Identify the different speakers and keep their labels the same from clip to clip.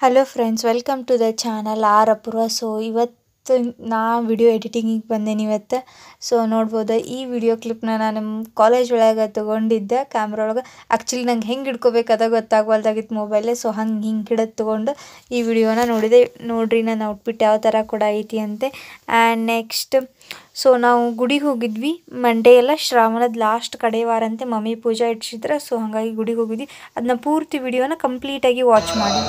Speaker 1: Hello friends, welcome to the channel R Apoorva. So ಇವತ್ತು ನಾ video ಎಡಿಟಿಂಗಿಗೆ ಬಂದೇನಿ ಇವತ್ತು. ಸೊ ನೋಡ್ಬೋದು ಈ ವಿಡಿಯೋ ಕ್ಲಿಪ್ನ ನಾನು ಕಾಲೇಜ್ ಒಳಗೆ ತೊಗೊಂಡಿದ್ದೆ ಕ್ಯಾಮ್ರಾ ಒಳಗೆ. ಆ್ಯಕ್ಚುಲಿ ನಂಗೆ ಹೆಂಗೆ ಹಿಡ್ಕೋಬೇಕು ಅದ ಗೊತ್ತಾಗವಲ್ದಾಗಿತ್ತು ಮೊಬೈಲೇ. ಸೊ ಹಿಂಗೆ ಹಿಡಿದು ತೊಗೊಂಡು ಈ ವಿಡಿಯೋನ ನೋಡಿದೆ. ನೋಡ್ರಿ ನನ್ನ ಔಟ್ಫಿಟ್ ಯಾವ ಥರ ಕೂಡ ಐತಿ ಅಂತೆ. ಆ್ಯಂಡ್ ನೆಕ್ಸ್ಟ್ ನಾವು ಗುಡಿಗೆ ಹೋಗಿದ್ವಿ. ಮಂಡೇ ಎಲ್ಲ ಶ್ರಾವಣದ ಲಾಸ್ಟ್ ಕಡೆ ವಾರ ಅಂತೆ ಮಮ್ಮಿ ಪೂಜೆ ಇಡ್ಸಿದ್ರೆ. ಸೊ ಹಾಗಾಗಿ ಗುಡಿಗೆ ಹೋಗಿದ್ವಿ. ಅದನ್ನ ಪೂರ್ತಿ ವಿಡಿಯೋನ ಕಂಪ್ಲೀಟಾಗಿ ವಾಚ್ ಮಾಡಿ.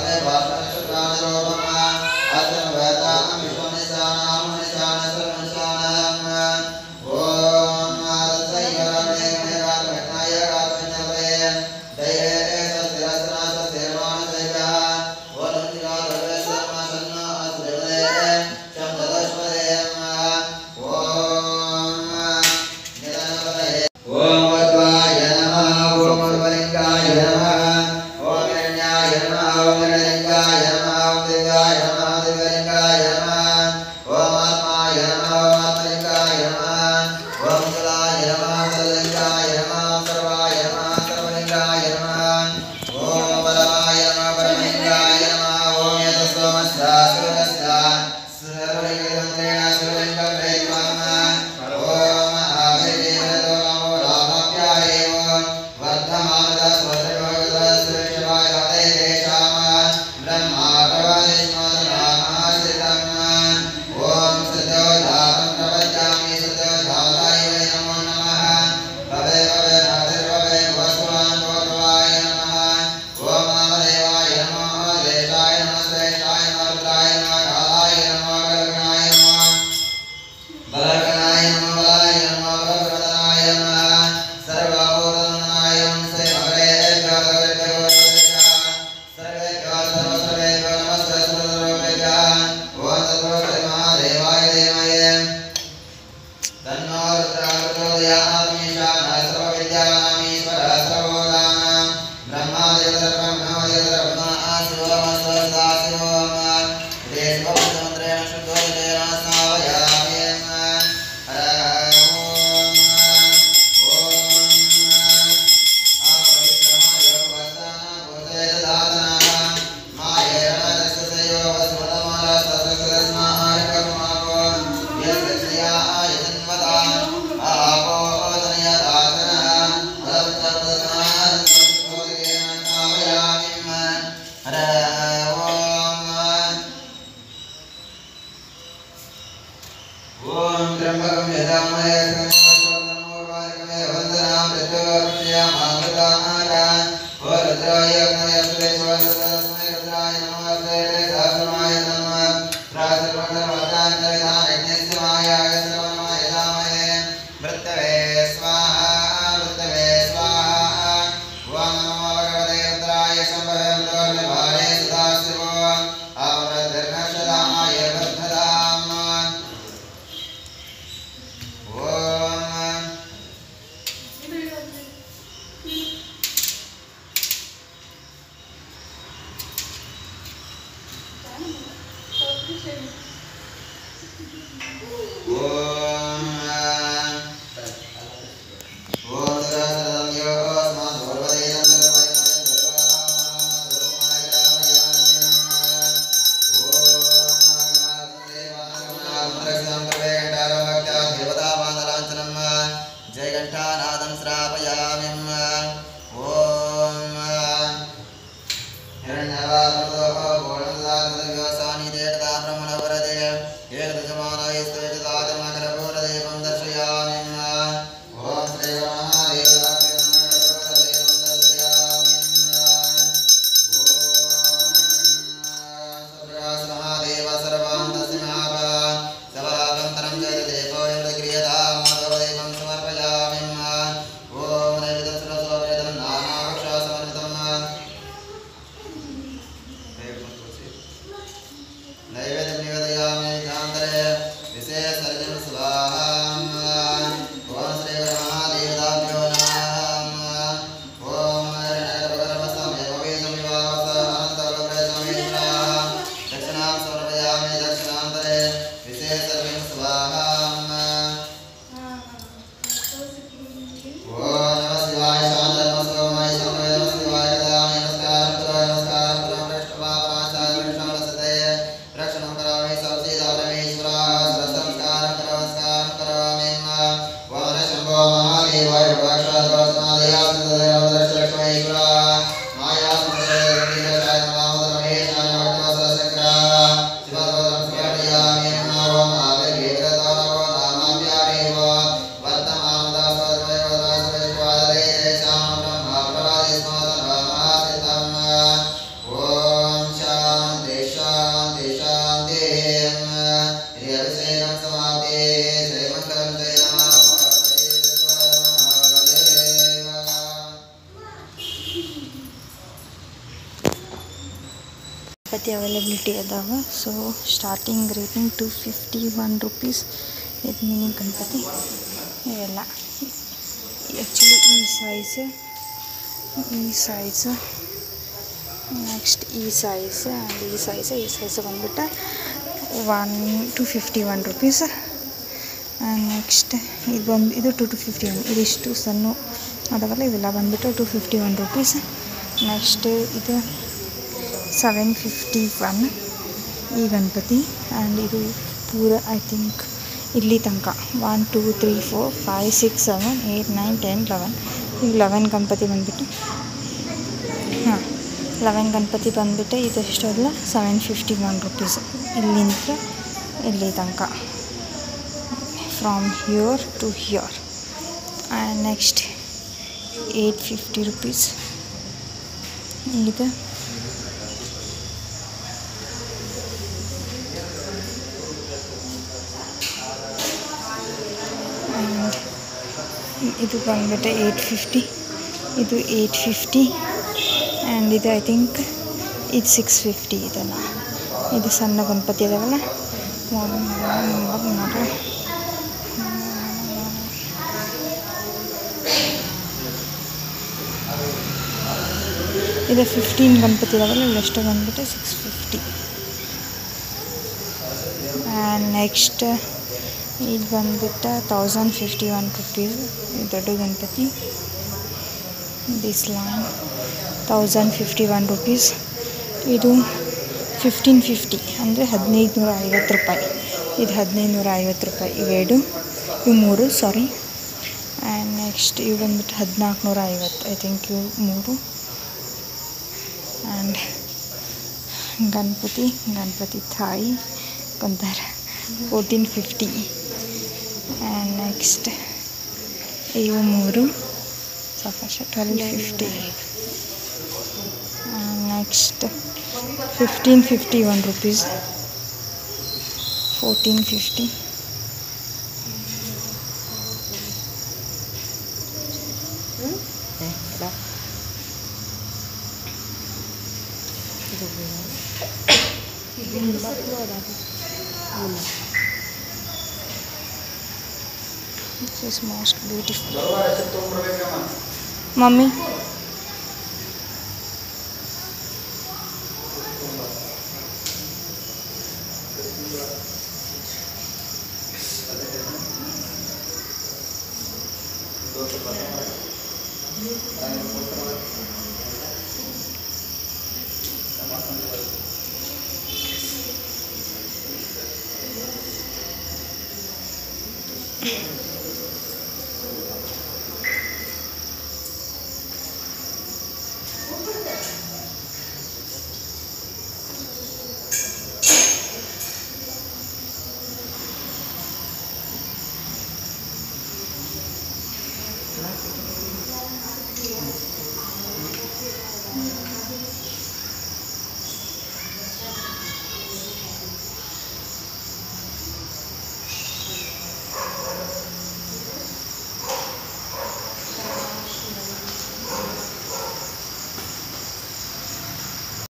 Speaker 1: ಗಣಪತಿ ಅವೈಲಬಿಲಿಟಿ ಅದಾವ. So starting rating 251 rupees. ಇದು ಮಿನಿ ಗಣಪತಿ ಇವೆಲ್ಲ. ಆ್ಯಕ್ಚುಲಿ ಈ ಸೈಜ್ ನೆಕ್ಸ್ಟ್ ಈ ಸೈಜ್ ಆ್ಯಂಡ್ ಈ ಸೈಜ್ ಬಂದ್ಬಿಟ್ಟು 251 ರೂಪೀಸ್. ಆ್ಯಂಡ್ ನೆಕ್ಸ್ಟ್ ಇದು 251. ಇದಿಷ್ಟು ಸಣ್ಣ ಅದಾವಲ್ಲ ಇವೆಲ್ಲ ಬಂದ್ಬಿಟ್ಟು 251 ರೂಪೀಸ್. ನೆಕ್ಸ್ಟ್ ಇದು 751 ಈ ಗಣಪತಿ. ಆ್ಯಂಡ್ ಇದು ಪೂರ ಐ ಥಿಂಕ್ ಇಲ್ಲಿ ತನಕ 1 2 3 4 5 6 7 8 9 10 11. ಈಗ 11 ಗಣಪತಿ ಬಂದುಬಿಟ್ಟು 11 ಗಣಪತಿ ಬಂದುಬಿಟ್ಟು ಇದೆಷ್ಟು ಅಲ್ಲ 751 ರೂಪೀಸ್ ಇಲ್ಲಿಂದ ಇಲ್ಲಿ ತನಕ, from here to here. And next 850 rupees ಇದು. ಇದು ಬಂದ್ಬಿಟ್ಟು 850. ಇದು 850 ಆ್ಯಂಡ್ ಇದು ಐ ಥಿಂಕ್ ಇದು 650. ಇದನ್ನು ಇದು ಸಣ್ಣ ಗಣಪತಿ ಅದಾವಲ್ಲ ಇದು 15 ಗಣಪತಿ ಇದಾವಲ್ಲ ಇವೆಷ್ಟು ಬಂದ್ಬಿಟ್ಟು 650. ಆ್ಯಂಡ್ ನೆಕ್ಸ್ಟ್ ಇದು ಬಂದ್ಬಿಟ್ಟು 1051 ರೂಪೀಸ್. ಇದು ದೊಡ್ಡ ಗಣಪತಿ. This line 1051 rupees. ಇದು 1550 ಅಂದರೆ 1550 ರೂಪಾಯಿ. ಇದು 1550 ರೂಪಾಯಿ ಇವೆರಡು, ಇವು ಮೂರು ಸಾರಿ. ಆ್ಯಂಡ್ ನೆಕ್ಸ್ಟ್ ಇವು ಬಂದ್ಬಿಟ್ಟು 1450 ಐ ಥಿಂಕ್ ಇವು ಮೂರು. ಆ್ಯಂಡ್ ಗಣಪತಿ ಥಾಯಿ ಕೊಂತಾರೆ 1450. ಆ್ಯಂಡ್ ನೆಕ್ಸ್ಟ್ ಇವು ಮೂರು ಸಾಕಷ್ಟು 1250. And next 1551 rupees 1450. This is most beautiful. Mummy.